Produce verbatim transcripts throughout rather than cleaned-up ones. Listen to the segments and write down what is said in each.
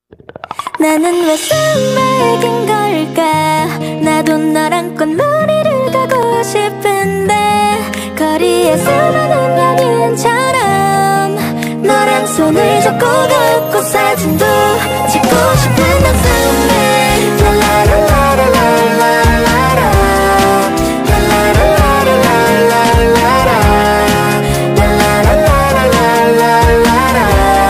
나는 왜 설레긴 걸까? 나도 너랑 꽃놀이를 가고 싶은데 거리에 수많은 연인처럼 너랑 손을 잡고 걷고 사진도 찍고 싶은 난 설레. 랄라라라라라라라 랄라라라라라라라 랄라라라라라라라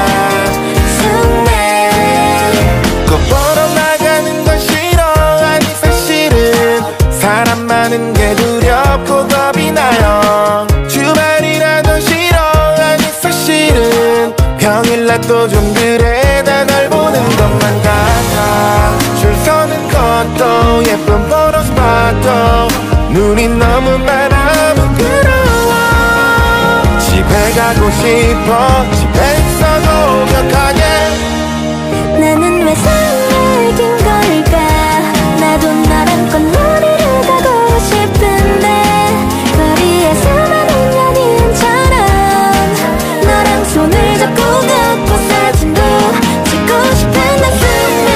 보러 나가는 건 싫어. 아니 사실은 사람 많은 게 두렵고 겁이 나요. 주말이라도 싫어. 아니 사실은 평일날도 좀 그래. 다 널 보는 것만 같아. 줄 서는 것도 예쁜 포토 스팟도 눈이 너무 많아 부끄러워. 집에 가고 싶어. 집에 있어도 격하게. 나는 왜 설레긴 걸까? 나도 너랑 꽃놀이를 가고 싶은데 거리에 수많은 연인처럼 너랑 손을 잡고 걷고 사진도 찍고 싶은 난 설레.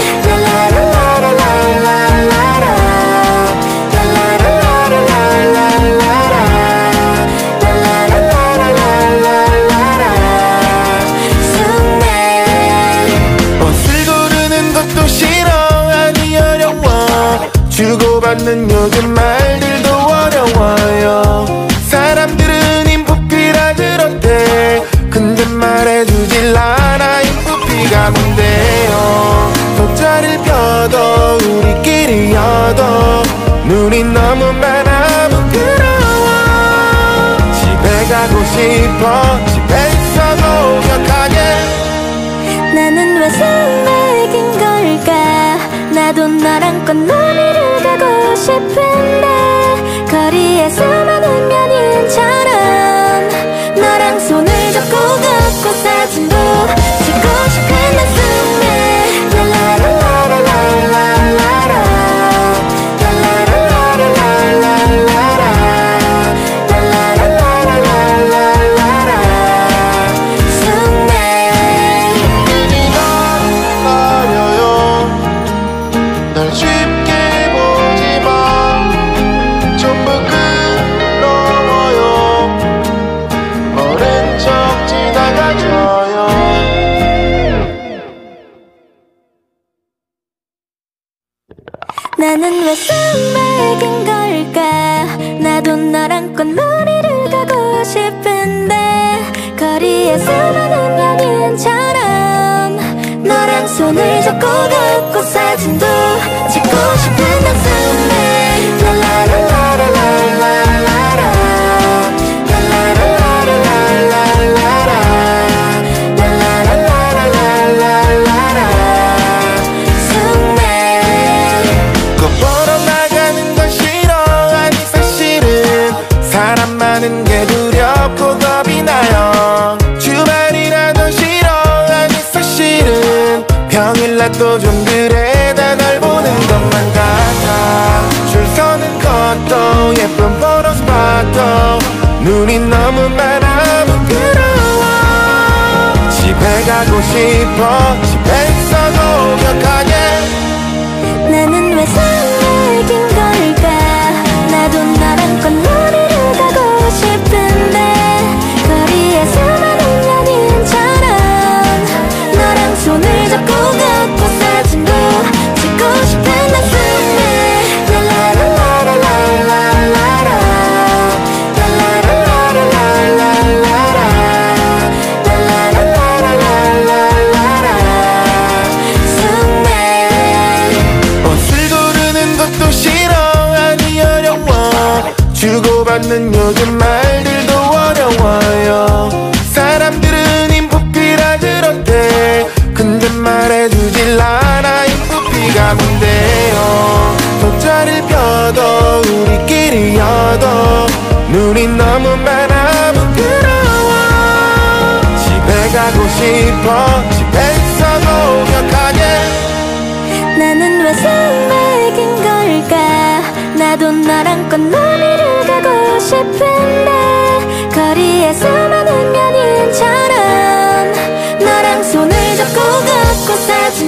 랄라라라라라라라 랄라라라라라라라 랄라라라라라라라 설레. 옷을 고르는 것도 싫어. 아니 어려워. 주고받는 요즘 말들도 어려워요. 사람들은 인프피라 그런데 근데 말해주질 않아. 인프피가 뭔데요. 돗자리를 펴도 우리끼리여도 눈이 너무 많아 부끄러워. 집에 가고 싶어. 집에 있어도 격하게. 나는 왜 설레긴 걸까? 나도 너랑 꽃놀이를 가고 싶은데 거리에 수많은 연인처럼 너랑 손을 잡고 걷고 사진도 찍고 싶은 난 설레. 랄라라라라라라라 랄라라라라라라라 랄라라라라라라라 설레. 어려요. 널 쉽게 보지마. 전부 부끄러워요. 모른 척 지나가줘요. 나는 왜 설레긴 걸까? 나도 너랑 꽃놀이를 가고 싶은데 거리에 수많은 연인처럼 너랑 손을 잡고 걷고 사진도 찍고 싶은 난 설레. 랄라라라라라라라 랄라라라라라라라 랄라라라라라라라 설레. 꽃 보러 나가는 건 싫어. 아니 사실은 사람 많은 게 두렵고 겁이 나요. 주말이라도 싫어. 아니 사실은 평일날도 좀 그래. 다 널 보는 것만 같아. 줄 서는 것도 예쁜 포토 스팟도 눈이 너무 많아 부끄러워. 집에 가고 싶어. 집에 있어도 격하게. 나는 왜 설레긴 걸까? 나도 너랑 꽃놀이를 가고 싶은데 거리에 수많은 연인처럼 너랑 손을 잡고 걷고 사진도 찍고 싶은 난 설레. 랄라라라라라라라 랄라라라라라라라 랄라라라라라라라 설레. 옷을 고르는 것도 싫어. 아니 어려워. 주고받는 요즘 말들도 어려워요. 사람들은 인프피라 그런데 근데 말해주질 않아. 인프피가 뭔데요. 돗자리를 펴도 우리끼리여도 눈이 너무 많아 부끄러워. 집에 가고 싶어. 집에 있어도 격하게. 나는 왜 설레긴 걸까? 나도 너랑 꽃놀이를 가고 싶은데 거리에 수많은 연인처럼 너랑 손을 잡고 걷고 사진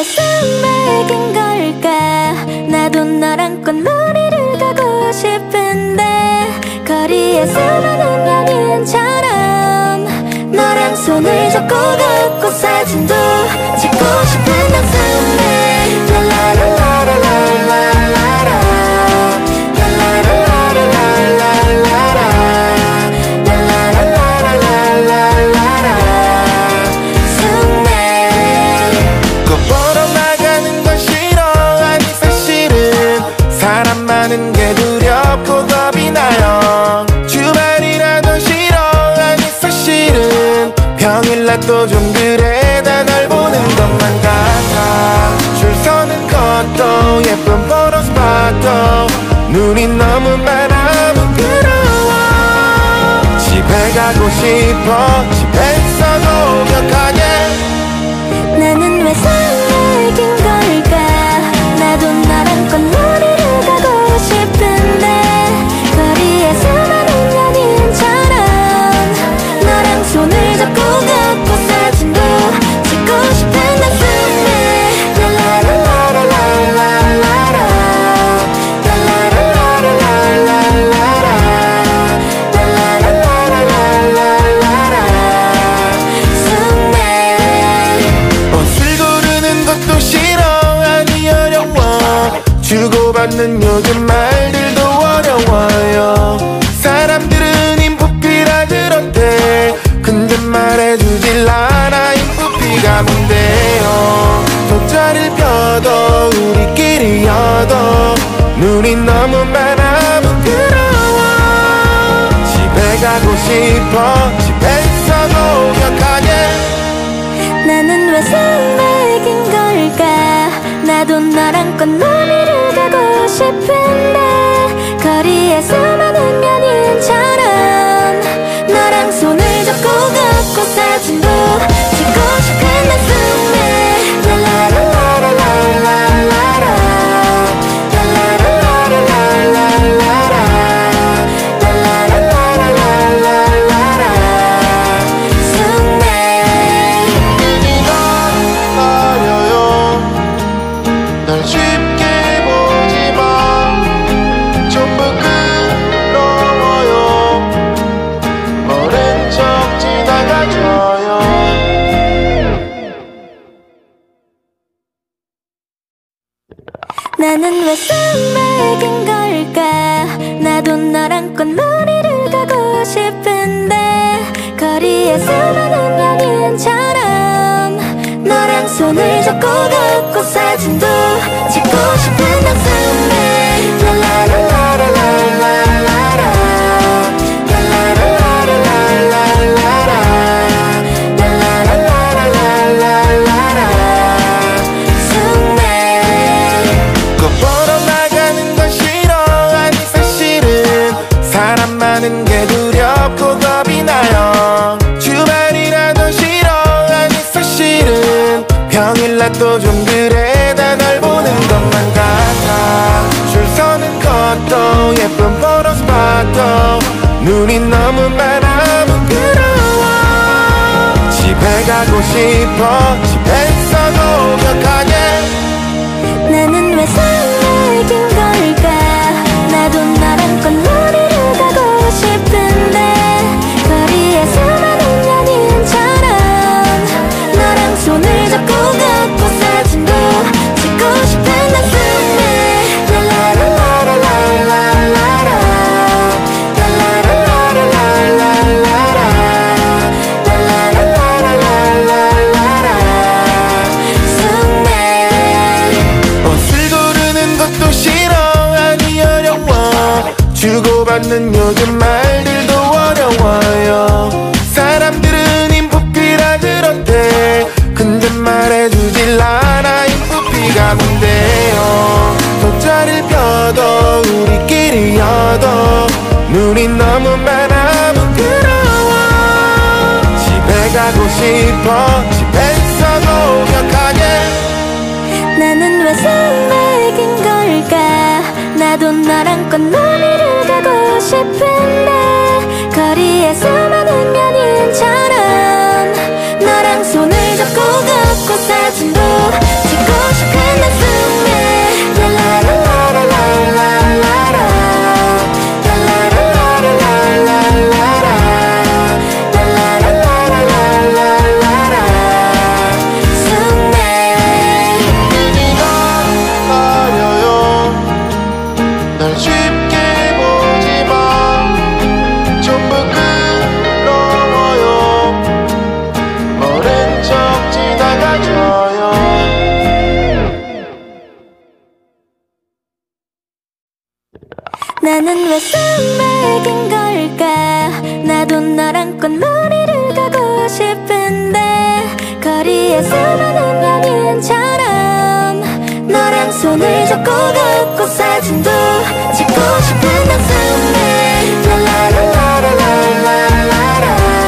왜 산맥인 걸까? 나도 너랑 꽃놀이를 가고 싶은데 거리에서 많은 연인처럼 너랑 손을 잡고 걷고 사진도 찍고 싶은 난 산맥 랄라라라라라라라 많은 게 두렵고 겁이 나요. 주말이라도 싫어. 아니 사실은 평일날도 좀 그래. 다 널 보는 것만 같아. 줄 서는 것도 예쁜 포토 스팟도 눈이 너무 많아 부끄러워. 집에 가고 싶어. 집에서도 기억하게. 나는 왜 설레긴 걸까? 나도 너랑 꽃놀이를 가고 싶은데 거리에서 많은 연인처럼 너랑 손을 잡고 걷고 사진도 찍고 싶은 난 설레 랄라라라라라라라 랄라라라라라라라 랄라라라라라라라 설레. 옷을 고르는 것도 싫어. 아니 어려워. 주고받는 요즘 말들도 어려워요. 사람들은 인프피라 그런데 근데 말해주질 않아. 인프피가 뭔데요. 돗자리를 펴도 우리끼리여도 눈이 너무 많아 부끄러워. 집에 가고 싶어. 집에서도 기억하게. 나는 왜 설레긴 걸까? 나도 너랑 꽃놀이를 가고 싶은데 거리에서 많은 연인처럼 너랑 손을 잡고 걷고 사진도 찍고 싶은 난 설레 랄라라라라라라라 랄라라라라라라라 랄라라라라라라라 설레. 어려요. 널 쉽게 보지마. 전부 그러워요. 모른 척 지나가줘요. 나는 왜 산맥인 걸까? 나도 너랑 꽃놀이를 가고 싶은데 거리에서 많은 연인처럼 너랑 손을 잡고 걷고 사진도 찍고 싶은 난 설레 랄라라라라라라라 랄라라라라라라라 랄라라라라라라라 설레. 꽃 보러 나가는 건 싫어. 아니 사실은 사람 많은 게 두렵고 겁이 나요. 주말이라도 싫어. 아니 사실은 평일날도 좀 그래. 다 널 보는 것만 같아. 줄 서는 것도 예쁜 포토 스팟도 눈이 너무 많아 부끄러워. 집에 가고 싶어. 집에서도 기억하게. 나는 왜 설레긴 걸까? 나도 너랑 꽃놀이를 가고 싶은데 거리에서 많은 연인처럼 너랑 손을 잡고 걷고 사진도 찍고 싶은 난 설레 랄라라라라라라라 랄라라라라라라라 랄라라라라라라라 설레. 옷을 고르는 것도 싫어. 아니 어려워. 주고받는 요즘 말들도 어려워요. 사람들은 인프피라 그런데 근데 말해주질 않아. 인프피가 뭔데요. 돗자리를 펴도 우리끼리여도 눈이 너무 많아 부끄러워. 집에 가고 싶어. 집에서도 기억하게. 나는 왜 설레긴 걸까? 나도 너랑 꽃놀이를 가고 싶은데 거리에서 많은 연인처럼 너랑 손을 잡고 걷고 사진도 찍고 나는 왜 설레긴 걸까? 나도 너랑 꽃놀이를 가고 싶은데 거리에서 많은 연인처럼 너랑 손을 잡고 걷고 사진도 찍고 싶은 난 설레. 랄라라라라라라라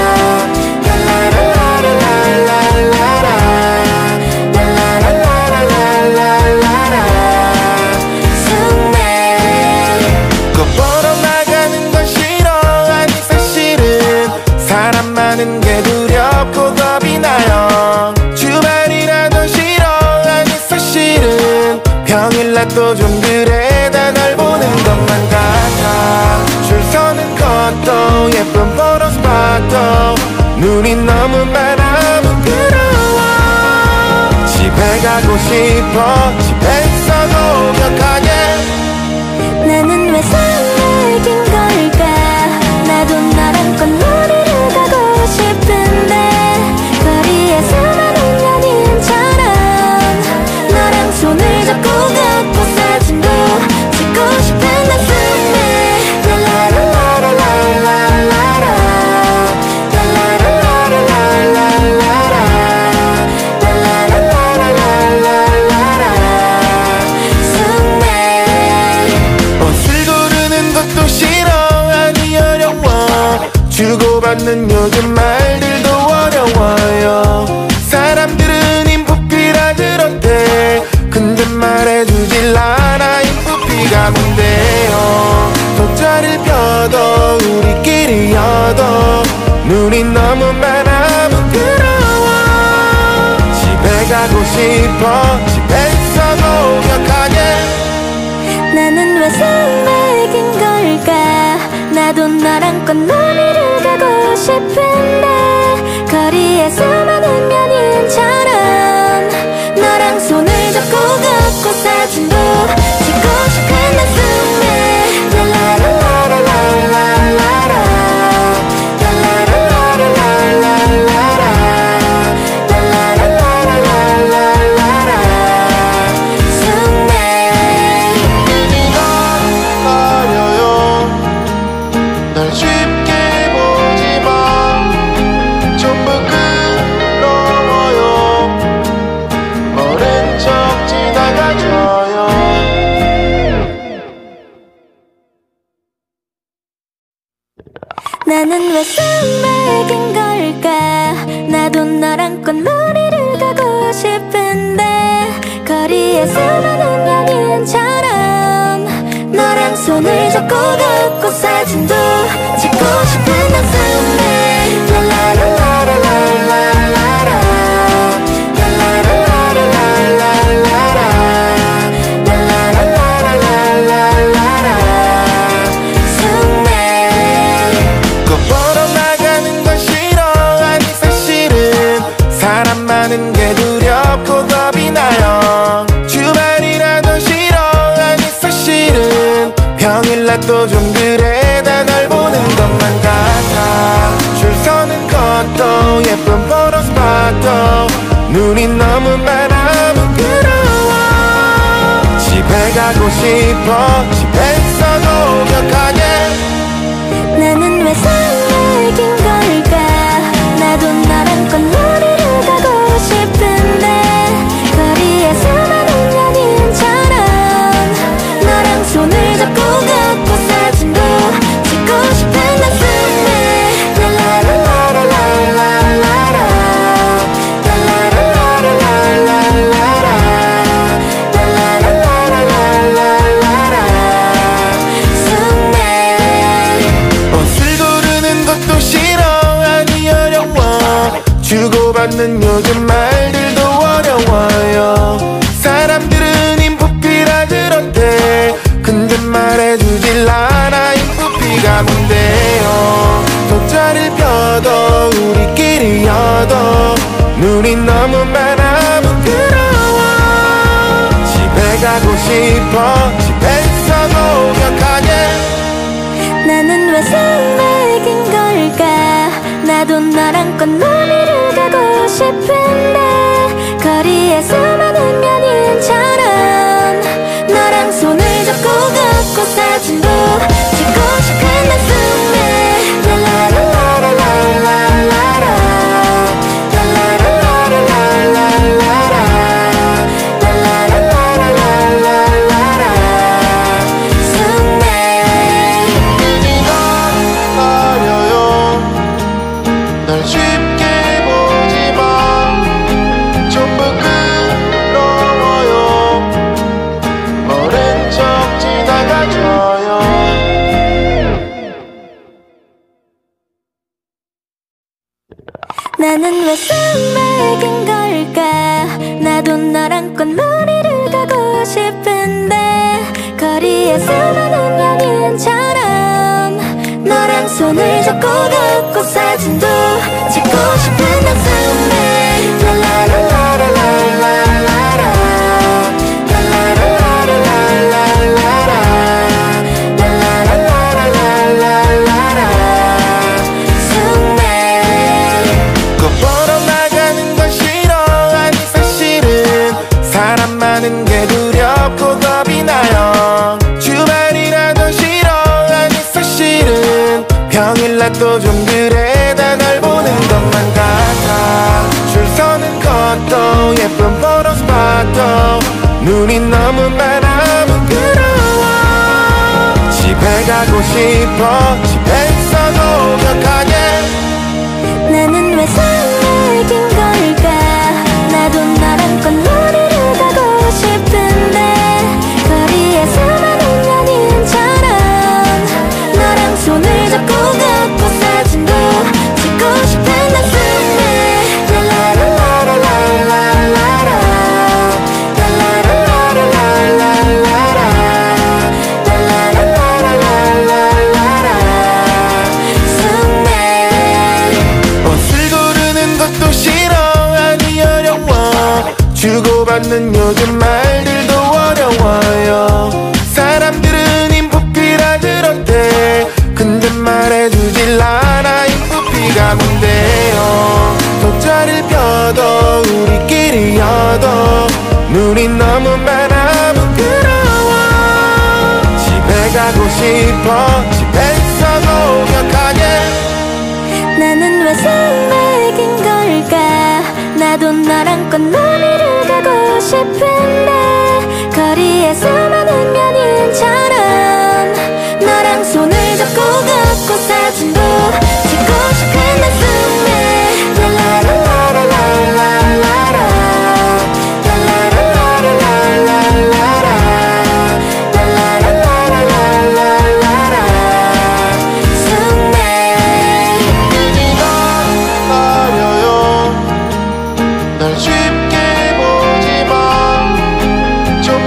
많은 게 두렵고 겁이 나요. 주말이라도 싫어. 아니 사실은 평일날도 좀 그래. 다 널 보는 것만 같아. 줄 서는 것도 예쁜 포토 스팟도 눈이 너무 많아 부끄러워. 집에 가고 싶어. 집에서도 격하게. 나는 왜 설레긴 걸까? 나도 너랑 꽃놀이를 가고 싶은데 거리에서 많은 연인처럼 너랑 손을 잡고 걷고 사진도 찍고 싶은 난 설레. 랄라라라라라라라 랄라라라라라라라 랄라라라라라라라 설레. 옷을 고르는 것도 싫어. 아니 어려워. 주고받는 요즘 말들도 어려워요. 사람들은 인프피라 그런데 근데 말해주질 않아. 인프피가 뭔데요. 돗자리를 펴도 우리끼리여도 눈이 너무 많아 부끄러워. 집에 가고 싶어. 집에서도 격하게. 나는 왜 설레긴 걸까? 나도 너랑 꽃놀이를 가고 싶은데 거리에서 많은 연인처럼 너랑 손을 잡고 걷고 사진도 찍고 싶은 난 설레. 랄라라라라라라라 랄라라라라라라라 랄라라라라라라라 설레. 어려요. 날 쉽게 보지마. 전부 끌어워요. 모른 척 지나가줘요. 나는 왜 설레긴 걸까? 나도 너랑 꽃놀이를 가고 싶은데 거리에서 많은 연인처럼 너랑 손을 잡고 걷고 사진도 찍고 싶은 난 설레. 랄라라라라라라라 랄라라라라라라라 랄라라라라라라라 설레. 꼭 보러 나가는 건 싫어. 아니 사실은 사람 많은 게 두렵고 겁이 나요. 주말이라도 싫어. 아니 사실은 평일날도 좀 그래. 다 널 보는 것만 같아. 줄 서는 것도 예쁜 포토 스팟도 눈이 너무 많아 부끄러워. 집에 가고 싶어. 집에서도 격하게. 나는 왜 설레긴 걸까? 나도 너랑 꽃놀이를 가고 싶은데 거리에서 많은 연인처럼 너랑 손을 잡고 걷고 사진도 찍고 싶은 난 설레. 랄라라라라라라라 랄라라라라라라라 랄라라라라라라라 설레. 옷을 고르는 것도 싫어. 아니 어려워. 주고받는 요즘 말들도 어려워요. 사람들은 인프피라 그런데 근데 말해주질 않아. 인프피가 뭔데요. 돗자리를 펴도 우리끼리여도 눈이 너무 많아 부끄러워. 집에 가고 싶어. 집에서도 격하게. 나는 왜 설레긴 걸까? 나도 너랑 꽃놀이를 가고 싶은데 나는 왜 숨막인 걸까? 나도 너랑 꽃놀이를 가고 싶은데 거리에 수많은 연인처럼 너랑 손을 잡고 걷고 사진도 찍고 싶은 난 숨에 랄라라라라라라라 랄라라라라라라라 랄라라라라라라라 숨에 꽃 보러 나가는 건 싫어. 아니 사실은 사람 많은 게 두렵고 겁이 나요. 주말이라도 싫어. 아니 사실은 평일날도 좀 그래. 다 널 보는 것만 같아. 줄 서는 것도 예쁜 포토 스팟도 눈이 너무 많아 부끄러워. 집에 가고 싶어. 집에 있어도 격하게. 나는 왜 설레긴 걸까? 나도 너랑 꽃놀이를 가고 싶은데 거리에 수많은 연인처럼 너랑 손을 잡고 걷고 사진도 찍고 싶은 난 숨에 랄라라라라라라라 랄라라라라라라라 랄라라라라라라라 숨에 옷을 고르는 것도 싫어. 아니 어려워. 주고받는 요즘 말들도 어려워요. 사람들은 인프피라 그런데 근데 말해주질 않아. 인프피가 뭔데요. 돗자리를 펴도 우리끼리여도 눈이 너무 많아 부끄러워. 집에 가고 싶어. 집에 있어도 격하게. 나는 왜 설레긴 걸까? 나도 너랑 꽃놀이를 가고 싶은데 거리에 수많은 연인처럼 너랑 손을 잡고 걷고 사진도 찍고 싶은 난 숨에 랄라라라라라라라 랄라라라라라라라 랄라라라라라라라 숨에 눈이 어려요. 널 쉽게 보지마. 전부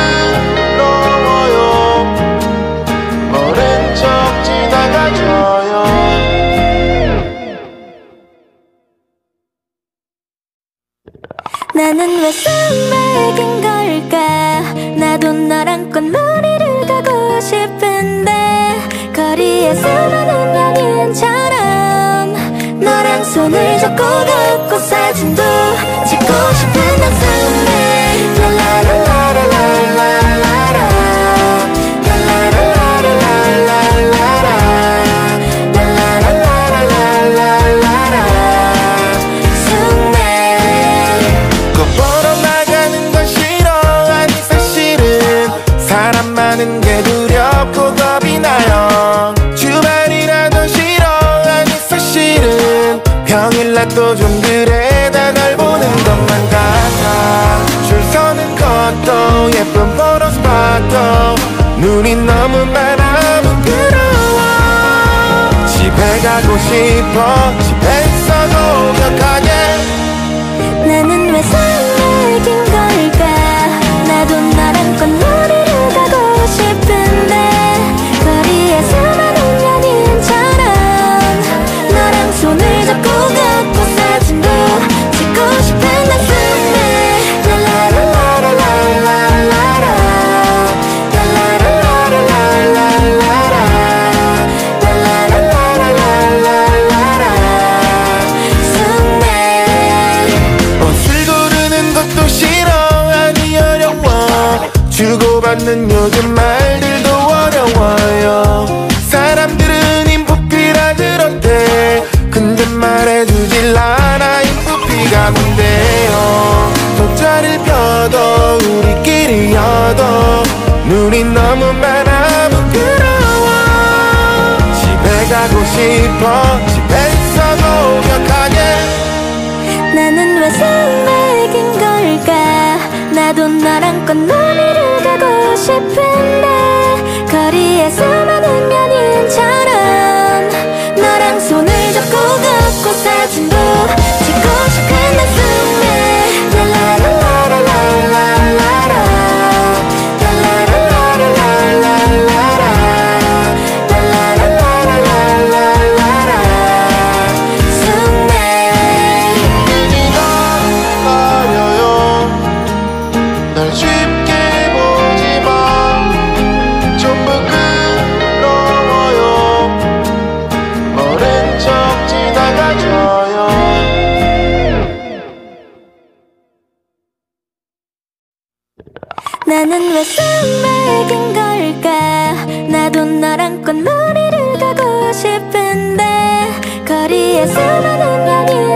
그러워요. 모른 척 지나가줘요. 나는 왜 설레긴 걸까? 나도 너랑 꽃놀이를 가고 싶은데 거리에 수많은 연인처럼 너랑 손을 잡고 걷고 사진도 찍고 싶은 난 숨에 랄라라라라라라라 랄라라라라라라라 랄라라라라라라라 숨에 꽃 보러 나가는 건 싫어. 아니 사실은 사람 많은 게 두렵고 겁이 나요. 주말이라도 싫어. 아니 사실은 평일날도 좀 그래. 다 널 보는 것만 같아. 줄 서는 것도 예쁜 포토 스팟도 눈이 너무 많아 부끄러워. 집에 가고 싶어. 집에 있어도 격하게. 나는 왜 설레긴 걸까? 나도 너랑 꽃놀이를 가고 싶은데 거리에 수많은 연인처럼 너랑 손을 잡고 걷고 사진도 찍고 싶은 난 숨에 랄라라라라라라라 랄라라라라라라라 랄라라라라라라라 숨에 옷을 고르는 것도 싫어. 아니 어려워. 주고받는 요즘 말들도 어려워요. 사람들은 인프피라 그런데 근데 말해주질 않아. 인프피가 뭔데요. 돗자리를 펴도 우리끼리여도 눈이 너무 많아 부끄러워. 집에 가고 싶어. 집에 있어도 격하게. 나는 왜 설레긴 걸까? 나도 너랑 꽃놀이를 가고 싶은데 거리에 수많은 연인처럼 너랑 손을 잡고 걷고 사진도 나는 왜 설레긴 걸까? 나도 너랑 꽃놀이를 가고 싶은데 거리에서 많은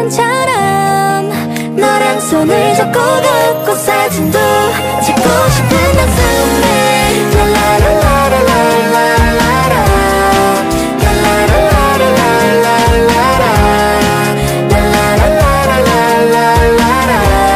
연인처럼 너랑 손을 잡고 걷고 사진도 찍고 싶은 난 설레. 랄라라라라라라라 랄라라라라라라라 랄라라라라라라라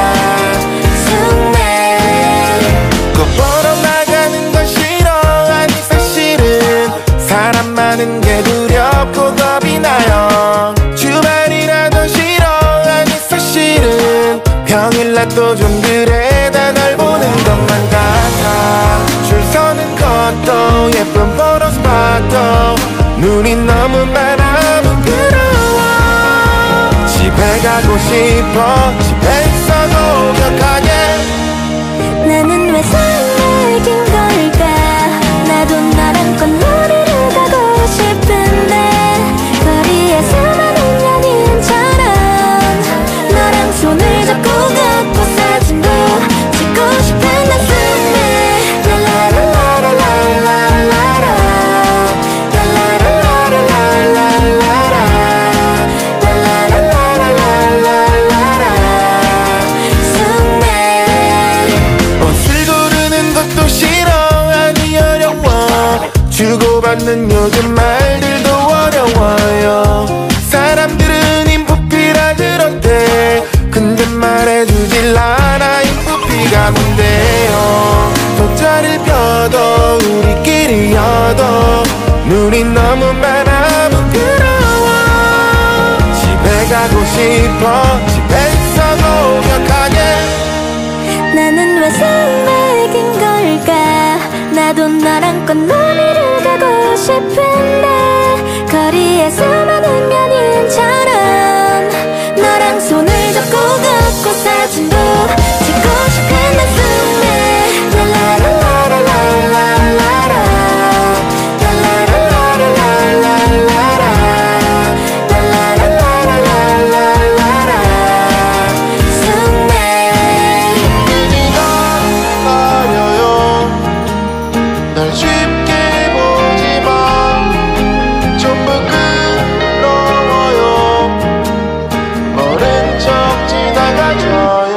꽃 보러 나가는 건 싫어. 아니 사실은 사람 많은 게 두렵고 겁이 나요. 주말이라도 싫어. 아니 사실은 평일날도 좀 그래. 다 널 보는 것만 같아. 줄 서는 것도 예쁜 포토 스팟도 눈이 너무 많아 부끄러워. 집에 가고 싶어. 집에 있어도 격하게. 나는 왜 설레긴 걸까? 나도 너랑 꽃놀이를 가고 싶은데 거리에서 많은 연인처럼 너랑 손을 잡고 걷고 사진도 찍고 싶은 난 설레. 랄라라라라라라라 랄라라라라라라라 랄라라라라라라라 설레. 옷을 고르는 것도 싫어. 아니 어려워. 주고받는 요즘 말들도 어려워요. 사람들은 인프피라 그렇대. 근데 말해주질 않아. 인프피가 뭔데요. 돗자리를 펴도 우리끼리여도 눈이 너무 많아 부끄러워. 집에 가고 싶어. 집에 있어도 격하게. 나는 왜 설레긴 걸까? 나도 너랑 꽃놀이를 가고 싶은데 거리에서 많은 연인처럼 너랑 손을 잡고 걷고 사진도 찍고 싶은 난 설레. 랄라라라라라라라 랄라라라라라라라 랄라라라라라라라 설레. 어려요. 날 쉽게 보지마. 전부 끌어워요. 모른 척 지나가줘요.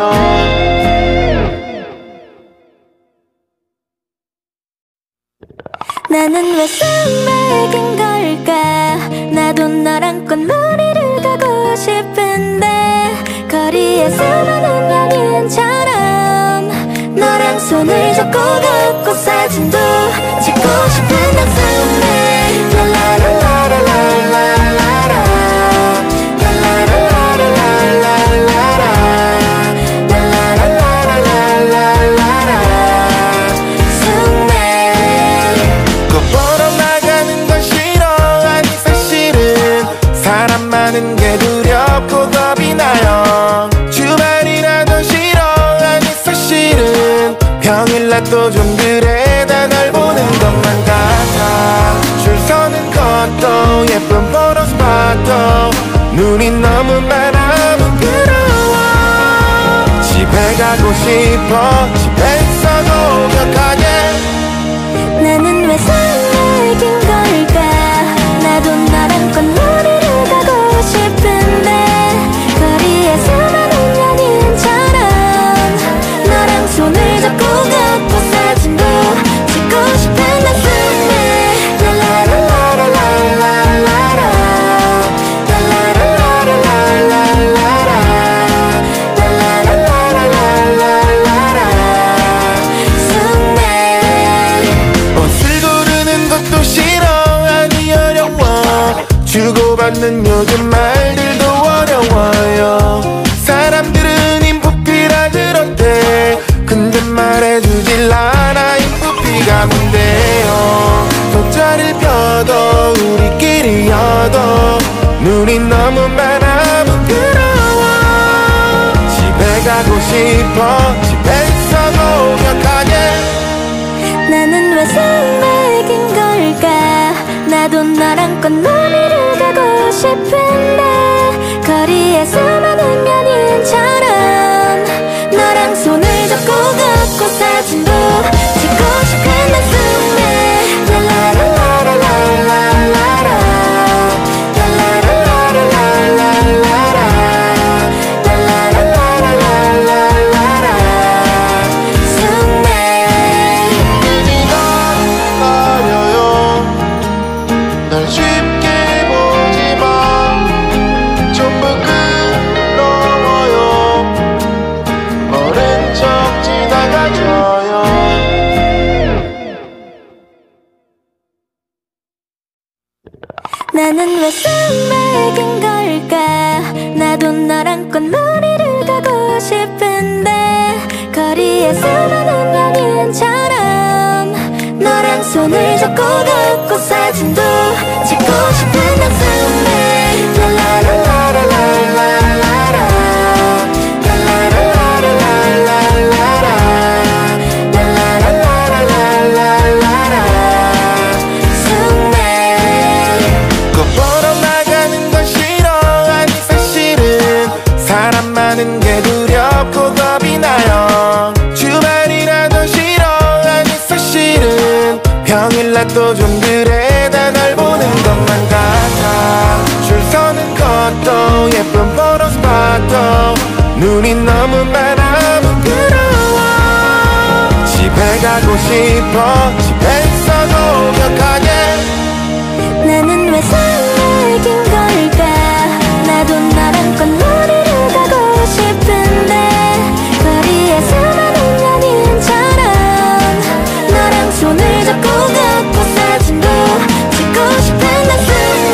나는 왜 설레긴 걸까? 나도 너랑 꽃놀이를 가고 싶은데 거리에서 많은 연인처럼 너랑 손을 잡고 걷고 사진도 찍고 싶은 난 설레. 랄라라라라라라라 랄라라라라라라라 랄라라라라라라라 설레. 꽃 보러 나가는 건 싫어. 아니 사실은 사람 많은 게 두렵고 겁이 나요. 주말이라도 싫어. 아니 사실은 평일날도 좀 그래. 다 널 보는 것만 같아. 줄 서는 것도 예쁜 포토 스팟도 눈이 너무 많아 부끄러워. 집에 가고 싶어. 집에 있어도 격하게. 나는 왜 설레긴 걸까? 나도 너랑 꽃놀이를 가고 싶은데 거리에서 많은 연인처럼 너랑 손을 잡고 걷고 사진도 찍고 싶은 난 설레. 랄라라라라라라라 랄라라라라라라라 랄라라라라라라라 설레. 옷을 고르는 것도 싫어. 아니 어려워. 주고받는 요즘 말들도 어려워요. 사람들은 인프피라 그렇대. 근데 말해주질 않아. 인프피가 뭔데요. 돗자리를 펴도 우리끼리여도 눈이 너무 많아 부끄러워. 집에 가고 싶어. 집에 있어도 격하게. 나는 왜 설레긴 걸까? 나도 너랑 꽃놀이를 가고 싶은데 거리에서 많은 연인처럼 너랑 손을 잡고 걷고 사진도 나는 왜 산맥인 걸까? 나도 너랑 꽃놀이를 가고 싶은데 거리에 수많은 연인처럼 너랑 손을 잡고 걷고 사진도 찍고 싶은 난 산맥 랄라라라라라라라 랄라라라라라라라 랄라라라라라라라 산맥 꽃 보러 나가는 건 싫어. 아니 사실은 사람 많은 게 두렵고 겁이 나요. 주말이라도 싫어. 아니 사실은 평일날도 좀 그래. 다 널 보는 것만 같아. 줄 서는 것도 예쁜 포토 스팟도 눈이 너무 많아 부끄러워. 집에 가고 싶어. 집에 있어도 격하게. 나는 왜 산맥인 걸까? 나도 너랑 꽃놀이를 가고 싶은데 거리에 수많은 연인처럼 너랑 손을 잡고 걷고 사진도 찍고 싶은 난 산맥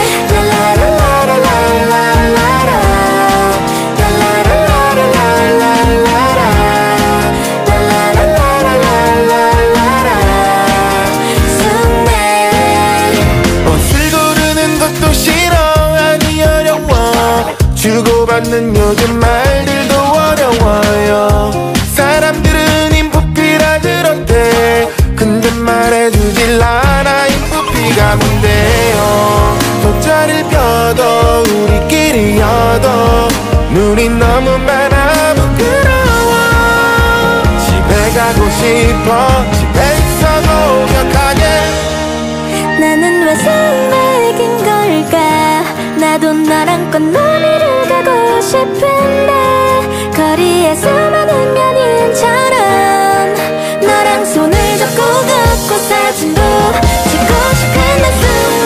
랄라라라라라라라 랄라라라라라라라 랄라라라라라라라 산맥 옷을 고르는 것도 싫어. 아니 어려워. 주고받는 요즘 말들도 어려워요. 사람들은 인프피라 그런데 근데 말해주질 않아. 인프피가 뭔데요. 돗자리를 펴도 우리끼리여도 눈이 너무 많아 부끄러워. 집에 가고 싶어. 집에 있어도 격하게. 나는 왜 산맥인 걸까? 나도 너랑 꽃놀이를 가고 싶은데 거리에 수많은 연인처럼 너랑 손을 잡고 걷고 사진도 찍고 싶은 난 산맥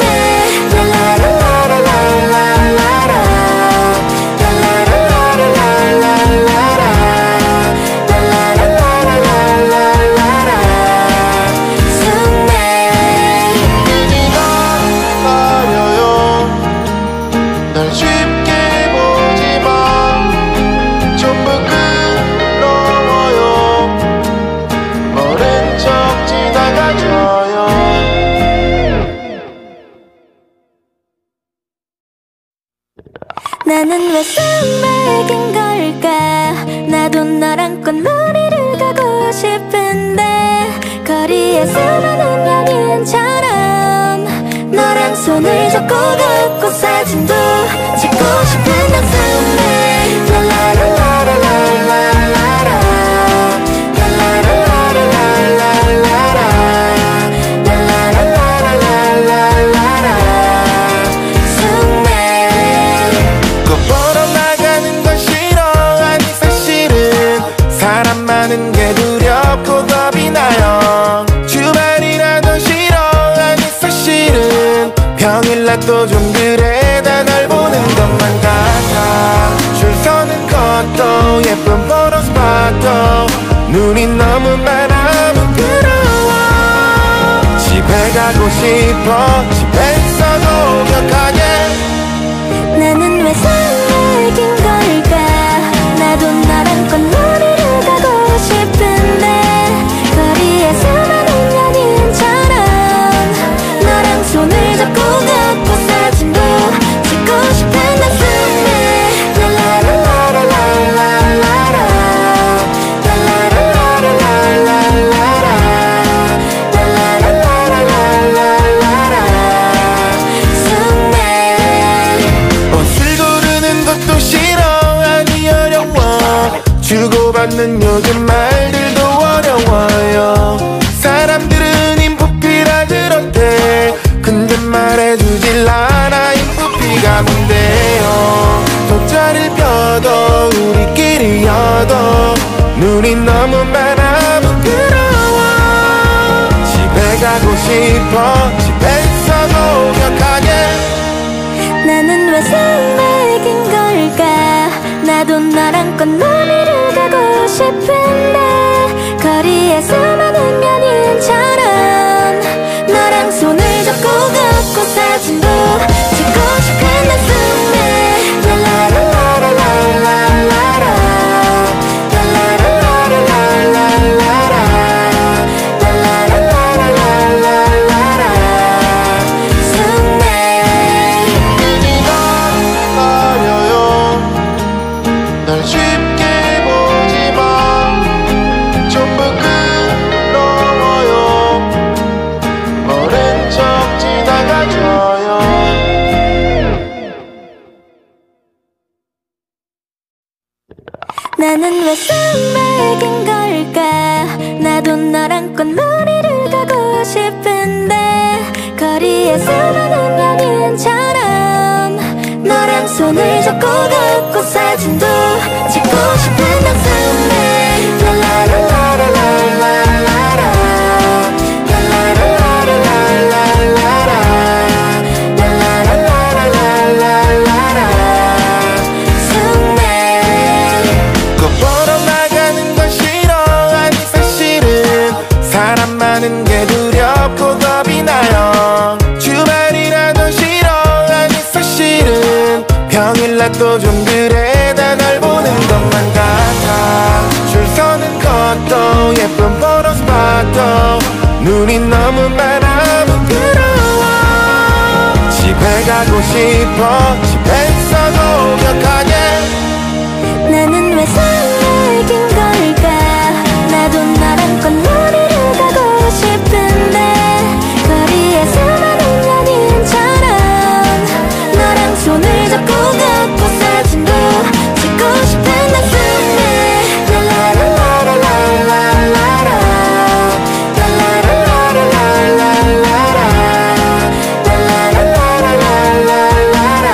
랄라라라라라라라 랄라라라라라라라 랄라라라라라라라 산맥 이니가 어려요. 널 쉽게 보지마. 전부 괴로워요. 모른 척 지나가줘요. 나는 왜 산맥인 걸까? 나도 너랑 꽃놀이를 가고 싶은데 거리에 수많은 연인처럼 너랑 손을 잡고 걷고 사진도 찍고 싶은 난 산맥 랄라라라라라라라 랄라라라라라라라 랄라라라라라라라 산맥 꽃 보러 나가는 건 싫어. 아니 사실은 사람 많은 게 두렵고 겁이 나요. 주말이라도 싫어. 아니 사실은 평일날도 좀 그래. 다 널 보는 것만 같아. 줄 서는 것도 예쁜 포토 스팟도 눈이 너무 많아 부끄러워. 집에 가고 싶어. 집에 있어도 격하게. 나는 왜 산맥인 걸까? 나도 너랑 꽃놀이를 가고 싶은데 거리에 수많은 연인처럼 너랑 손을 잡고 걷고 사진도 찍고 싶은 난 산맥 랄라라라라라라라 랄라라라라라라라 랄라라라라라라라 산맥 옷을 고르는 것도 싫어. 아니 어려워. 주고받는 요즘 말들도 어려워요. 사람들은 인프피라 그런데 근데 말해주질 않아. 인프피가 뭔데요. 돗자리를 펴도 우리끼리여도 눈이 너무 많아 부끄러워. 집에 가고 싶어. 집에 있어도 격하게. 나는 왜 산맥인 걸까? 나도 너랑 꽃놀이를 가고 싶은데 거리에 수많은 연인처럼 너랑 손을 잡고 걷고 사진도 나는 왜 산맥인 걸까? 나도 너랑 꽃놀이를 가고 싶은데 거리에서 많은 연인처럼 너랑 손을 잡고 걷고 사진도 찍고 싶은 난 산맥 랄라라라라라라라 랄라라라라라라라 랄라라라라라라라 산맥 꽃 보러 나가는 건 싫어. 아니 사실은 사람 많은 게 두렵고 겁이 나요. 주말이라도 싫어. 아니 사실은 평일날도 좀 그래. 다 널 보는 것만 같아. 줄 서는 것도 예쁜 포토 스팟도 눈이 너무 많아 부끄러워. 집에 가고 싶어. 집에서도 격하게. 나는 왜 산맥인 걸까? 나도 너랑 꽃놀이를 가고 싶은데 거리에서 많은 연인처럼 너랑 손을 잡고 걷고 사진도 찍고 싶은 난 산맥 랄라라라라라라라 랄라라라라라라라 랄라라라라라라라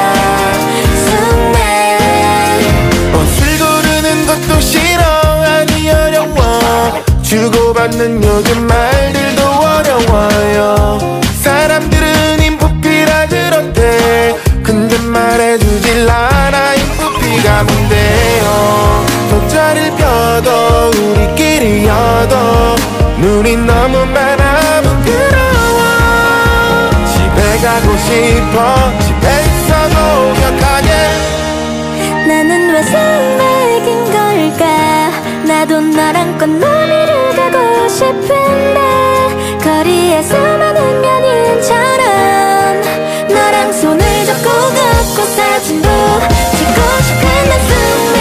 산맥 옷을 고르는 것도 싫어. 아니 어려워. 주고받는 요즘 말들도 어려워요. 사람들은 인프피라 그런데 근데 말해주질 않아. 인프피가 뭔데요. 돗자리를 펴도 우리끼리여도 눈이 너무 많아 부끄러워. 집에 가고 싶어. 집에서도 격하게. 나는 왜 산맥인 걸까? 나도 너랑 꽃놀이를 가고 싶은데 거리에서 많은 연인처럼 너랑 손을 잡고 걷고 사진도 찍고 싶은 난 산맥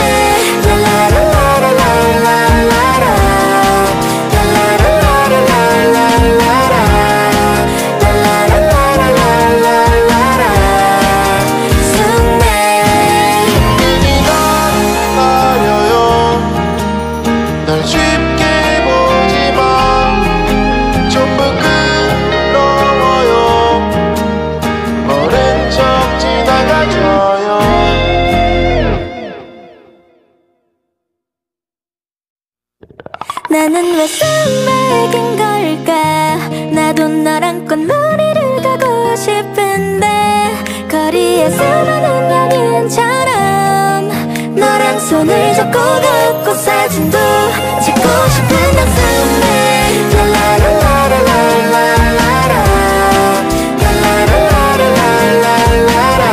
랄라라라라라라라 랄라라라라라라라 랄라라라라라라라 산맥 어려요. 날 쉽게 보지마. 전부 끌어모여 모른 척 지나가줘요. 나는 왜 산맥인 걸까? 나도 너랑 꽃놀이를 가고 싶은데 거리에서 많은 연인처럼 너랑 손을 잡고 걷고 사진도 찍고 싶은 난 산맥 랄라라라라라라라 랄라라라라라라라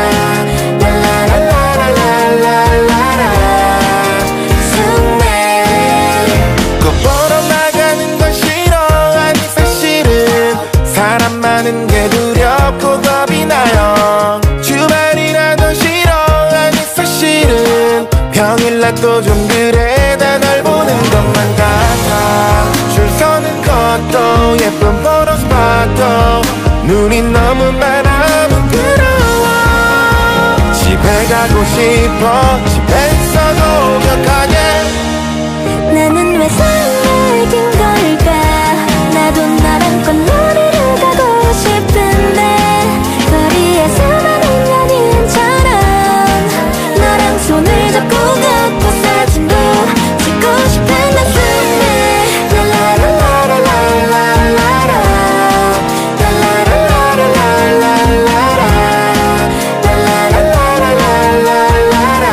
랄라라라라라라라 산맥 꽃 보러 나가는 건 싫어. 아니 사실은 사람 많은 게 두렵고 겁이 나요. 주말이라도 싫어. 아니 사실은 평일날도 좀 그래. 다 널 보는 것만 같아. 줄 서는 것도 예쁜 포토 스팟도 눈이 너무 많아 부끄러워. 집에 가고 싶어. 집에서도 격하게. 나는 왜 산맥인 걸까? 나도 너랑 꽃놀이를 가고 싶은데 거리에서 많은 연인처럼 너랑 손을 잡고 걷고 사진도 찍고 싶은 난 산맥 랄라라라라라라라 랄라라라라라라라 랄라라라라라라라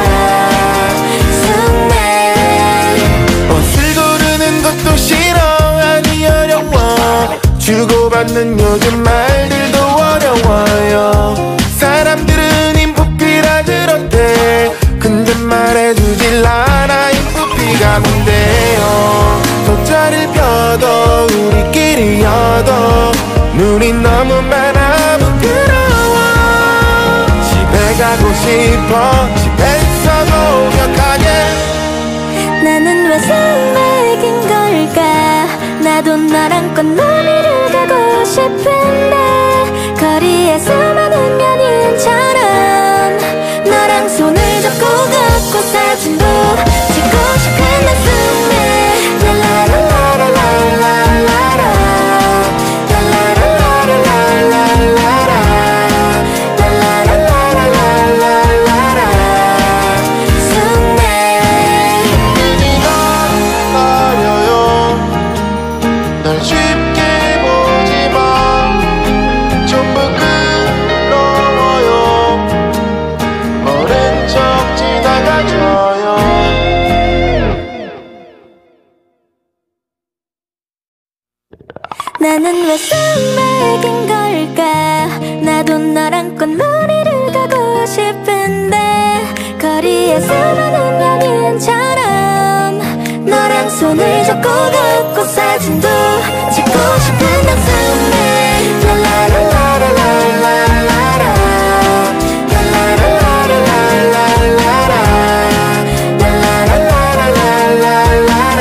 산맥 옷을 고르는 것도 싫어. 아니 어려워. 주고받는 요즘 말들도 어려워요. 사람들은 인프피라 그런데 근데 말해주질 않아. 인프피가 뭔데요. 돗자리를 펴도 우리끼리여도 눈이 너무 많아 부끄러워. 집에 가고 싶어. 집에서도 격하게. 나는 왜 산맥인 걸까? 나도 너랑 꽃놀이를 가고 싶은데 거리에서 많은 연인처럼 너랑 손을 잡고 걷고 사진도 짓고 싶은 내 숨에 랄라라라라라라라 랄라라라라라라라 랄라라라라라라라 숨내 기다려요. 날 쉽게 보지마. 전부 끌어와요. 모른 척 지나가줘요. 나는 왜 숨막인 걸까? 나도 너랑 꽃놀이를 가고 싶은데 거리에 수많은 연인처럼 너랑 손을 잡고 걷고 사진도 찍고 싶은 내 숨에 랄라라라라라라라 랄라라라라라라라 랄라라라라라라라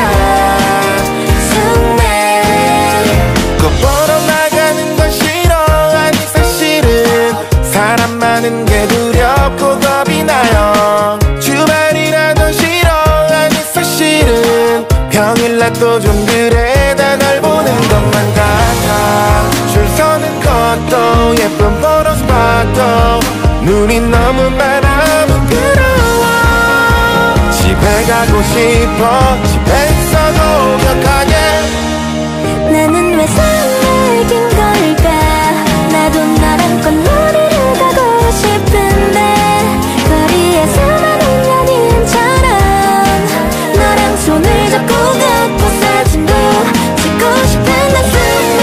숨내 보러 나가는 건 싫어. 아니 사실은 사람 많은 게 두렵고 겁이 나요. 주말이라도 싫어. 아니 사실은 평일날도 좀 그래. 다 널 보는 것만 같아. 줄 서는 것도 예쁜 포토 스팟도 눈이 너무 많아 부끄러워. 집에 가고 싶어. 집에서도 벽하게 나는 왜 설레긴 걸까? 나도 너랑 꽃놀이를 가고 싶은데 거리에 수많은 연인처럼 너랑 손을 잡고 걷고 사진도 찍고 싶은 내 숨에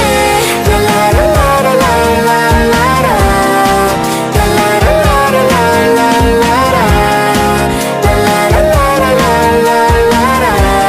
랄라라라라라라라 랄라라라라라라라 랄라라라라라라라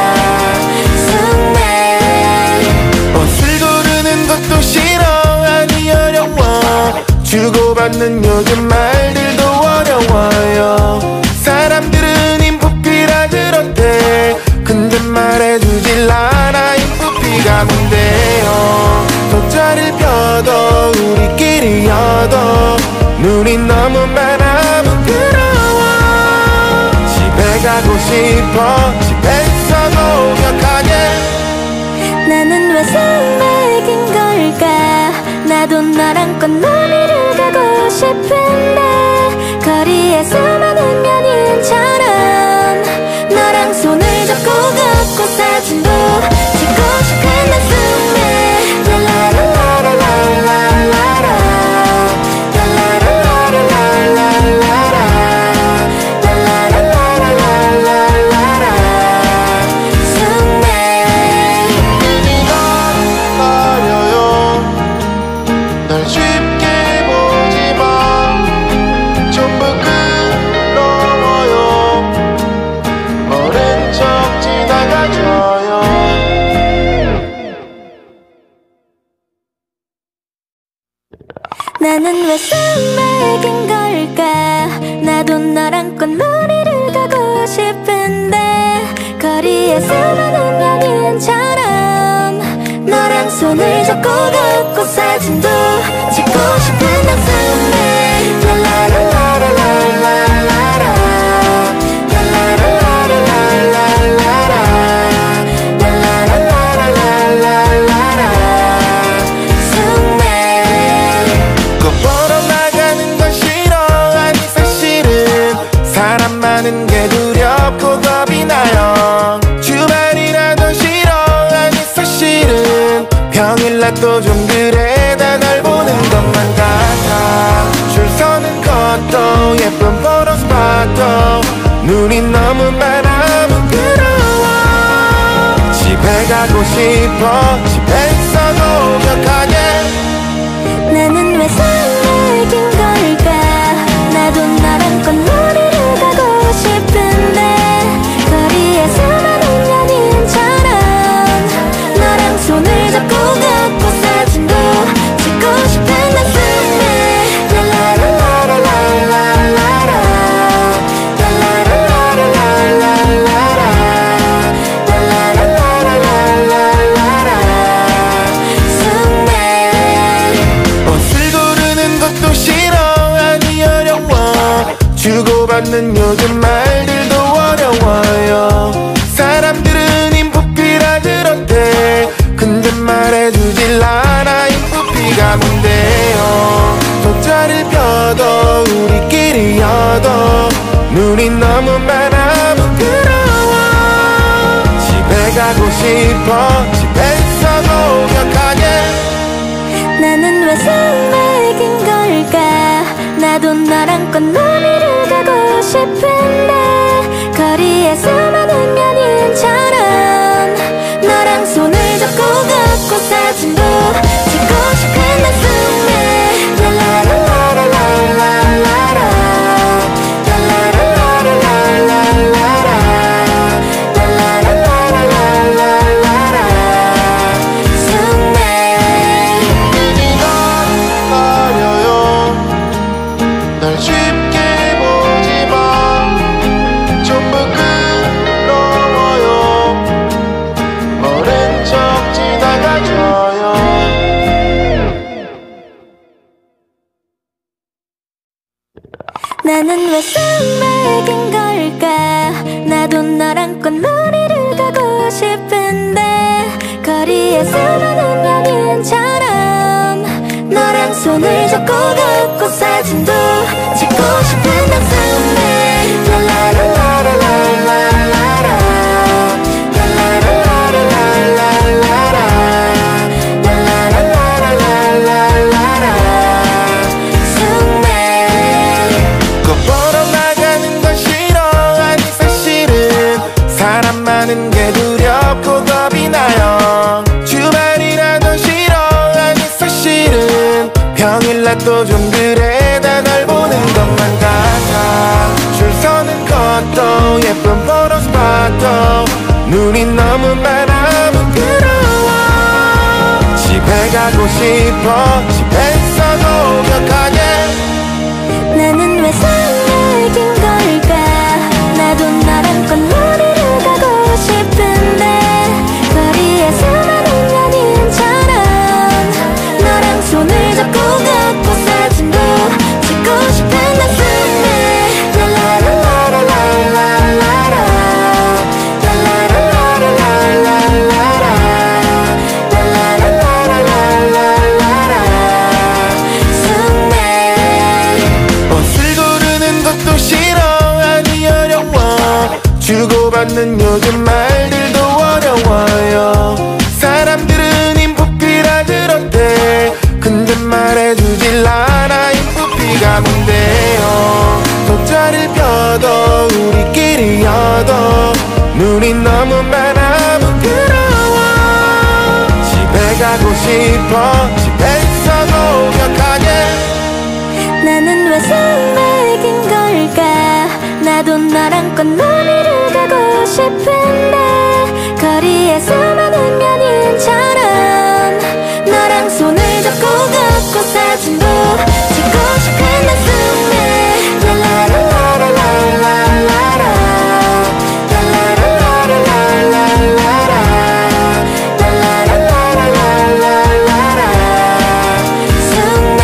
숨내 옷을 고르는 것도 싫어. 아니 어려워. 주고받는 요즘 말들도 어려워요. 사람들은 인프피라 그런데 근데 말해주질 않아. 인프피가 뭔데요. 돗자리를 펴도 우리끼리여도 눈이 너무 많아 부끄러워. 집에 가고 싶어. 집에서도 벽하게 나는 왜 설레긴 걸까? 나도 너랑 꽃놀이를 가고 싶은데 거리에 수많은 연인처럼 너랑 손을 잡고 걷고 사진도 찍고 싶은 내 숨에 랄라라라라라라라 랄라라라라라라라 랄라라라라라라라 숨내 기다려요. 날 쉽게 보지마. 전부 끌어와요. 모른 척 지나가줘요. 나는 왜 설레긴 걸까? 나도 너랑 꽃놀이를 가고 싶은데 거리에 수많은 연인처럼 너랑 손을 잡고 걷고 사진도 찍고 싶은 내 숨에 랄라라라라라라라 랄라라라라라라라 랄라라라라라라라 숨내 꽃 보러 나가는 건 싫어. 아니 사실은 사람 많은 게 두렵고 겁이 나요. 주말이라도 싫어. 아니 사실은 평일날도 좀 그래. 다 널 보는 것만 같아. 줄 서는 것도 예쁜 포토 스팟도 눈이 너무 많아 부끄러워. 집에 가고 싶어. 집에서도 벽하게 나는 왜 설레긴 걸까? 나도 너랑 꽃놀이를 가고 싶은데 거리에 수많은 연인처럼 너랑 손을 잡고 걷고 사진도 찍고 싶은 내 숨에 랄라라라라라라라 랄라라라라라라라 랄라라라라라라라 숨내 옷을 고르는 것도 싫어. 아니 어려워. 주고받는 요즘 말들도 어려워요. 너무 많아 부끄러워. 집에 가고 싶어 집에서도 격하게. 나는 왜 설레긴 걸까. 나도 너랑 꽃놀이를 가고 싶은데 거리에 수많은 연인처럼 너랑 손을 잡고 걷고 사진도 찍고 싶은 내 숨에 랄라라라라라라라 랄라라라라라라라 랄라라라라라라라 숨에. 난 어려요. 날 쉽게 보지마. 전부 그러워요. 오랜 척 지나가줘요. 나는 왜 설레긴 걸까. 나도 너랑 꽃놀이를 가고 싶은데 거리에 수많은 연인처럼 너랑 손을 잡고 걷고 사진도 찍고 싶은 내 숨에 랄라라라라라라라 랄라라라라라라라 랄라라라라라라라 숨에. 꼭 보러 나가는 건 싫어. 아니 사실은 사람 많은 게 두렵고 겁이 나요. 주말이라도 싫어. 아니 사실은 평일날도 좀 그래. 다 널 보는 것만 같아. 줄 서는 것도 예쁜 포토 스팟도 눈이 너무 많아 부끄러워. 집에 가고 싶어 집에서도 격하게. 나는 왜 설레긴 걸까. 나도 너랑 꽃놀이를 가고 싶은데 거리에 수많은 연인처럼 너랑 손을 잡고 걷고 사진도 찍고 싶은 내 숨에 랄라라라라라라라 랄라라라라라라라 랄라라라라라라라 숨에. 옷을 고르는 것도 싫어. 아니 어려워. 주고받는 요즘 말들도 어려워요. 사람들은 인프피라 그런데 근데 말해주질 않아. 인프피가 뭔데요. 돗자리를 펴도 우리끼리여도 눈이 너무 많아 부끄러워. 집에 가고 싶어 집에서도 격하게. 나는 왜 설레긴 걸까. 나도 너랑 꽃놀이를 가고 싶은데 거리에 수많은 연인처럼 너랑 손을 잡고 걷고 사진도 찍고 싶은 내 숨에 랄라라라라라라라 랄라라라라라라라 랄라라라라라라라 숨에.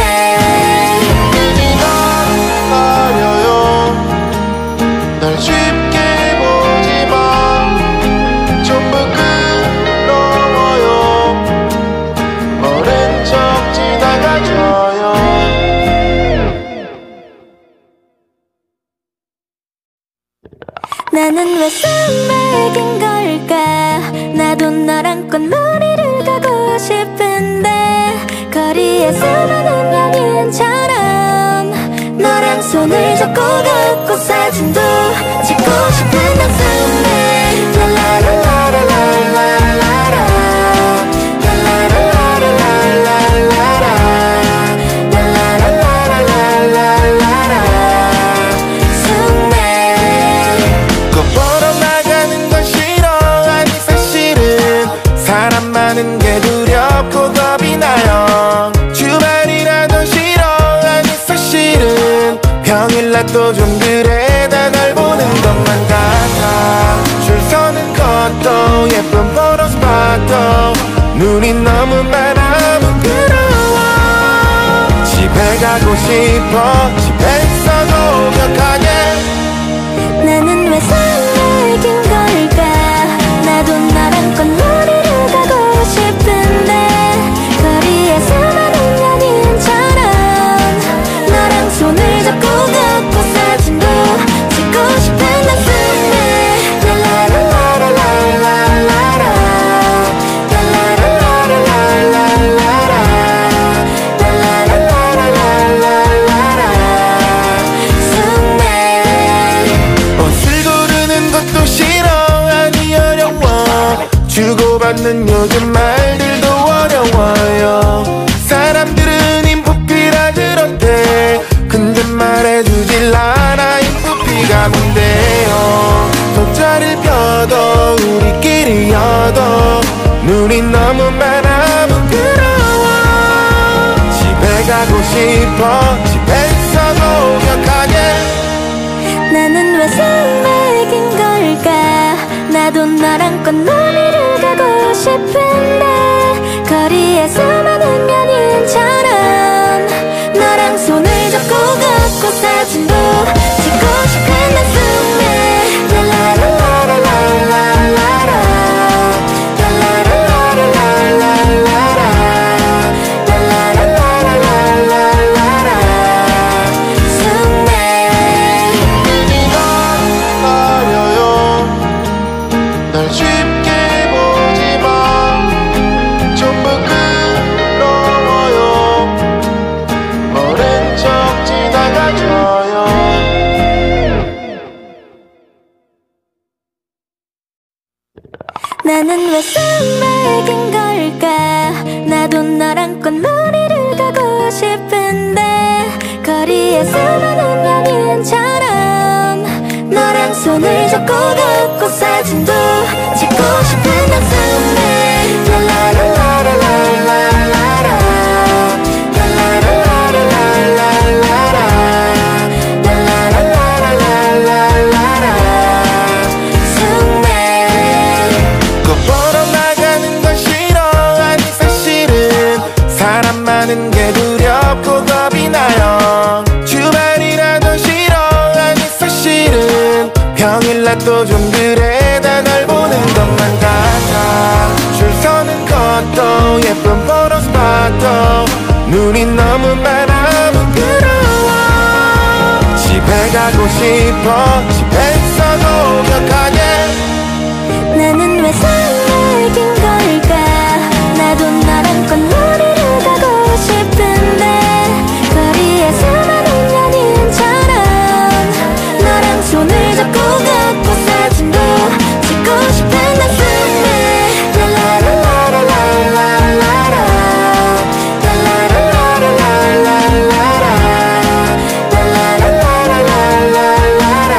어려요. 날 쉽게 보지마. 전부 그러워요. 오랜 척 지나가줘요. 나는 왜 설레긴 걸까. 나도 너랑 꽃놀이를 가고 싶은데 거리에 수많은 연인처럼 너랑 손을 잡고 걷고 사진도 찍고 싶은 내 숨에 랄라라라라라라라 랄라라라라라라라 랄라라라라라라라 숨에. 꼭 보러 나가는 건 싫어. 아니 사실은 사람 많은 게 두렵고 겁이 나요. 주말이라도 싫어. 아니 사실은 평일날도 좀 그래. 다 널 보는 것만 같아. 줄 서는 것도 예쁜 포토 스팟도 눈이 너무 많아 부끄러워. 집에 가고 싶어 집에서도 격하게. 나는 왜 설레긴 걸까. 나도 너랑 꽃놀이를 가고 싶은데 거리에 수많은 연인처럼 너랑 손을 잡고 걷고 사진도 찍고 싶은 내 주고받는 요즘 말들도 어려워요. 사람들은 인프피라 들었대. 근데 말해주질 않아. 인프피가 뭔데요. 돗자리를 펴도 우리끼리여도 눈이 너무 많아 부끄러워. 집에 가고 싶어. 집에서 목욕하게. 나는 왜 설레긴 걸까. 나도 너랑 꽃놀이를 가고 싶은데 거리에서 많은 연인처럼 너랑 손을 잡고 걷고 사진도 찍고 싶은 내 숨에 랄라라라라라라라 랄라라라라라라라 랄라라라라라라라 숨에 어려요. 날 쉽게 보지마. 전부 그러워요. 모른 척 지나가줘요. 나는 왜 설레긴 걸까. 나도 너랑 꽃놀이를 가고 싶은데 거리에서 많은 연인처럼 너랑 손을 잡고 걷고 사진도 찍고 싶은 내 숨에 랄라라라라라라라 랄라라라라라라라 랄라라라라라라라 숨에 꽃 보러 나가는 건 싫어. 아니 사실은 사람 많은 게 두렵고 겁이 나요. 주말이라도 싫어. 아니 사실은 평일날도 좀 그래. 다 널 보는 것만 같아. 줄 서는 것도 예쁜 포토 스팟도 눈이 너무 많아 부끄러워. 집에 가고 싶어. 집에서 목욕하게. 나는 왜 설레긴 걸까. 나도 너랑 꽃놀이를 가고 싶은데 거리에서 많은 연인처럼 너랑 손을 잡고 걷고 사진도 찍고 싶은 내 숨에 랄라라라라라라라 랄라라라라라라라 랄라라라라라라라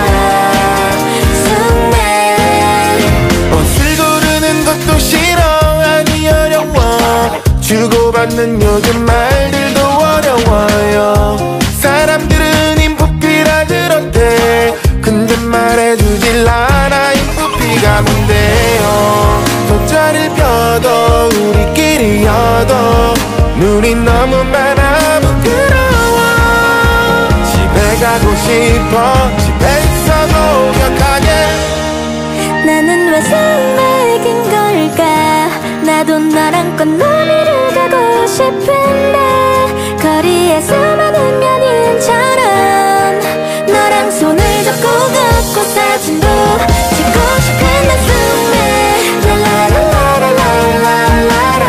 숨에 옷을 고르는 것도 싫어. 아니 어려워. 주고받는 요즘 말들도 어려워요. 사람들은 인프피라 들었대. 근데 말해주질 않아. 인프피가 뭔데요. 돗자리를 펴도 우리끼리여도 눈이 너무 많아 부끄러워. 집에 가고 싶어. 집에서 목욕하게. 나는 왜 설레긴 걸까. 나도 너랑 꽃놀이를 가고 싶은데 거리에서 많은 연인처럼 너랑 손을 잡고 걷고 사진도 찍고 싶은 내 숨에 랄라라라라라라라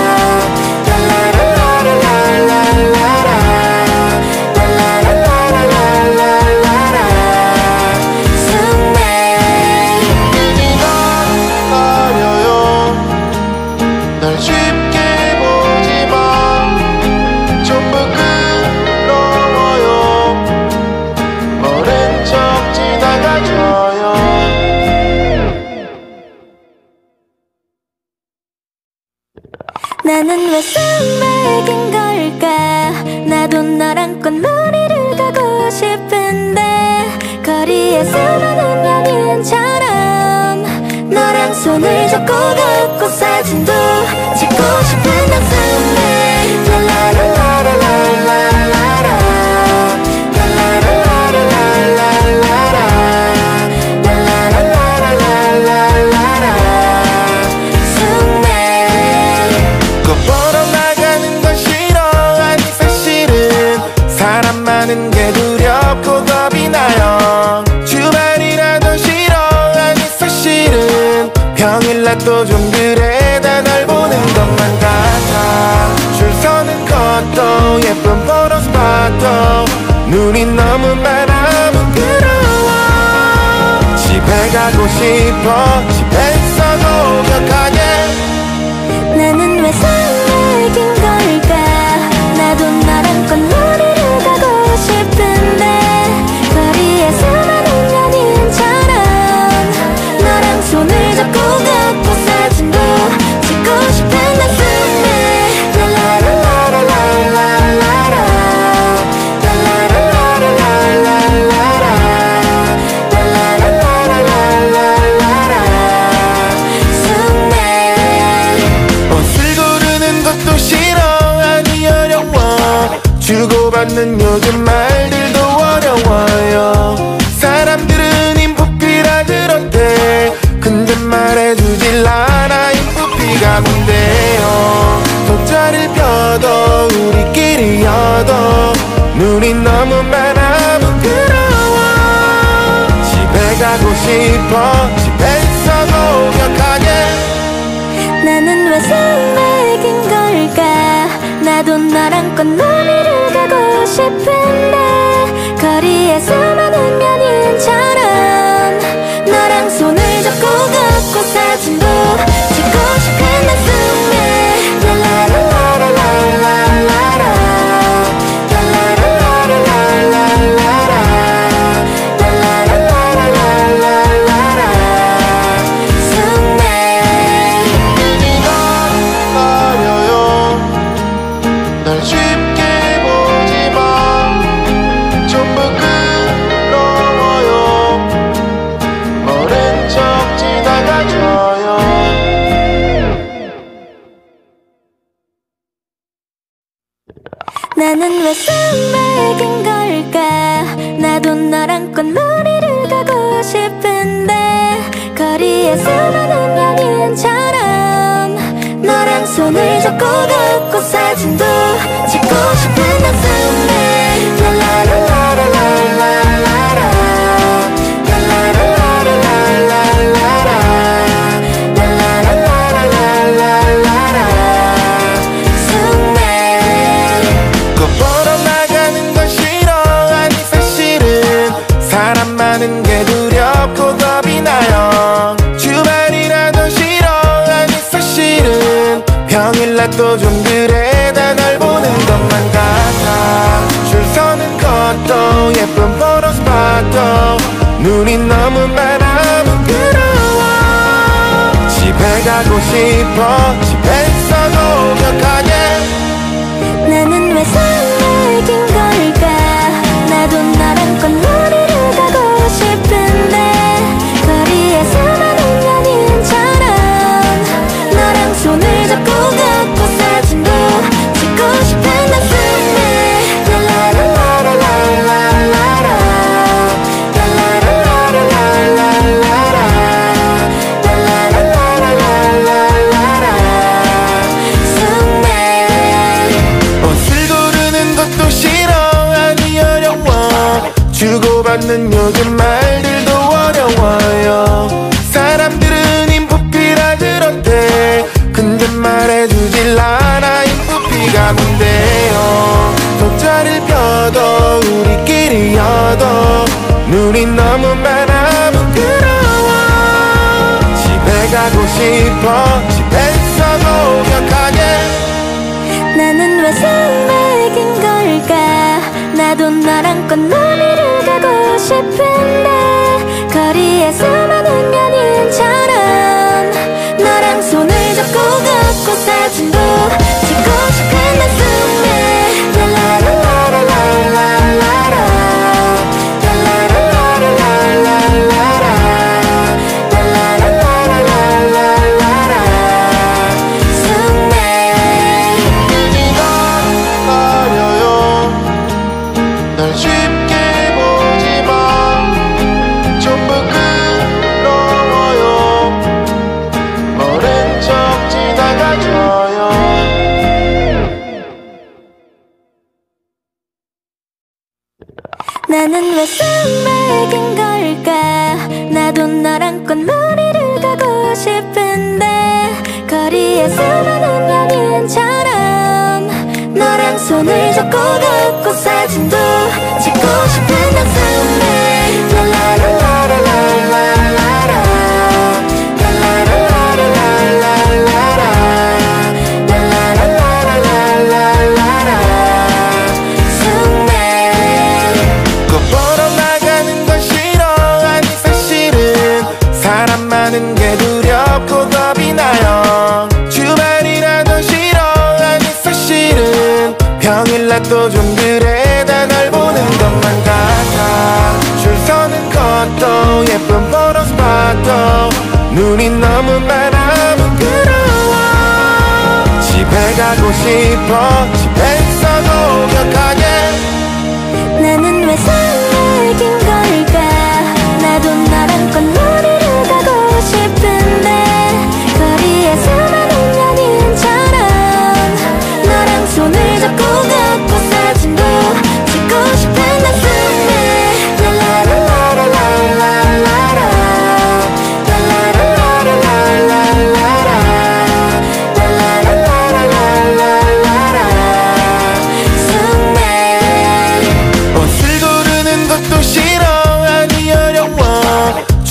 랄라라라라라라라 랄라라라라라라라 숨에 어려요. 날 쉽게 보지마. 전부 그러워요. 모른 척 지나가줘요. 나는 왜 설레긴 걸까. 나도 너랑 꽃놀이를 가고 싶은데 거리에서 많은 연인처럼 너랑 손을 잡고 걷고 사진도 찍고 싶은 내 숨에 랄라라라라라라라 랄라라라라라라라 랄라라라라라라라 숨에 꽃 보러 나가는 건 싫어. 아니 사실은 사람 많은 게 두렵고 겁이 나요. 주말이라도 싫어. 아니 사실은 평일날도 좀 그래. 다 널 보는 것만 같아. 줄 서는 것도 예쁜 포토 스팟도 눈이 너무 많아 부끄러워. 집에 가고 싶어. 집에서 목욕하게. 눈이 너무 많아 부끄러워. 집에 가고 싶어. 집에서 목욕하게. 나는 왜 산맥인 걸까? 나도 너랑 꽃놀이를 가고 싶은데 거리에서 많은 연인처럼 너랑 손을 잡고 걷고 사진도 찍고 싶은 내 숨에 랄라라라라라라라 랄라라라라라라라 랄라라라라라라라 숨에 어려요. 날 쉽게 보지마. 전부 그러워요. 모른 척 지나가줘요. 나는 왜 산맥인 걸까? 나도 너랑 꽃놀이를 가고 싶은데 거리에서 많은 연인처럼 너랑 손을 잡고 걷고 사진도 찍고 싶은 내 숨에 랄라라라라라라라 랄라라라라라라라 랄라라라라라라라 숨에 거 보러 나가는 건 싫어. 아니 사실은 사람 많은 게 두렵고 겁이 나요. 주말이라도 싫어. 아니 사실은 평일날도 좀 그래. 다 널 보는 것만 같아. 줄 서는 것도 예쁜 포토 스팟도 눈이 너무 많아 부끄러워. 집에 가고 싶어. 집에서 목욕하게. 나는 왜 산맥인 걸까? 나도 너랑 꽃놀이를 가고 싶은데 거리에서 많은 연인처럼 너랑 손을 잡고 걷고 사진도 찍고 싶은 내 숨에 랄라라라라라라라 랄라라라라라라라 랄라라라라라라라 숨에 옷을 고르는 것도 싫어. 아니 어려워. 주고받는 요즘 말들도 어려워요. 사람들은 인프피라 그런데 근데 말해주질 않아. 인프피가 뭔데요. 돗자리를 펴도 우리끼리여도 눈이 너무 많아 부끄러워. 집에 가고 싶어. 집에서 목욕하게. 나는 왜 산맥인 걸까? 나도 너랑 꽃놀이를 가고 싶은데 거리에서 많은 연인처럼 너랑 손을 잡고 걷고 사진도 찍고 싶은 내 숨에 랄라라라라라라라 랄라라라라라라라 랄라라라라라라라 숨에 어려요. 날 쉽게 보지마. 전부 그러워요. 모른 척 지나가줘요. 나는 왜 산맥인 걸까? 나도 너랑 꽃놀이를 가고 싶은데 거리에서 많은 연인처럼 너랑 손을 잡고 걷고 사진도 찍고 싶은 내 숨에 랄라라라라라라라 랄라라라라라라라 랄라라라라라라라 숨에 거 보러 나가는 건 싫어. 아니 사실은 사람 많은 게 두렵고 겁이 나요. 주말이라도 싫어. 아니 사실은 평일날도 좀 그래. 다 널 보는 것만 같아. 줄 서는 것도 예쁜 포토 스팟도 눈이 너무 많아 부끄러워. 집에 가고 싶어. 집에서 목욕하게. 나는 왜 산맥인 걸까? 나도 너랑 꽃놀이를 가고 싶은데 거리에서 많은 연인처럼 너랑 손을 잡고 걷고 사진도 찍고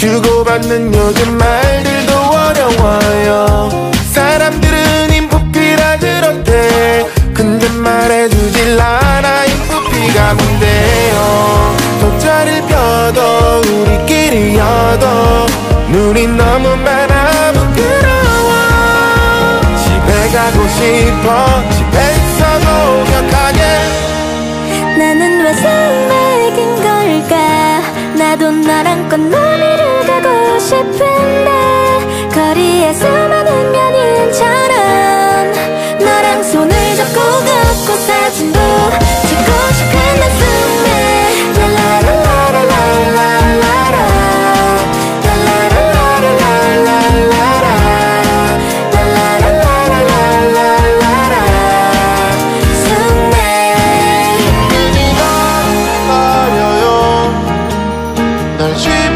주고받는 요즘 말들도 어려워요. 사람들은 인프피라 그렇대. 근데 말해주질 않아. 인프피가 뭔데요. 돗자리를 펴도 우리끼리여도 눈이 너무 많아 부끄러워. 집에 가고 싶어. 집에서 목욕하게. 나는 왜 설레긴 걸까. 나도 너랑 꽃놀이를 가고 싶은데 거리에 수많은 연인처럼 너랑 손을 잡고 걷고 사진도 찍고 싶은 가슴에 랄라라라라라라라 랄라라라라라라라 랄라라라라라라라 숨내 어려요. 널